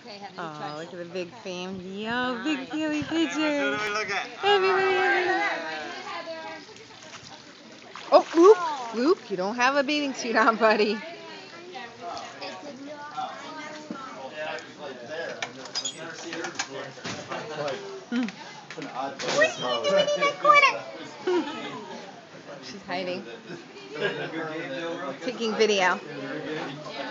Oh, look at the big family. Oh, big family picture. Everybody. Oh, Luke. Luke, you don't have a bathing suit on, buddy. What are you doing in the corner? She's hiding. Taking video.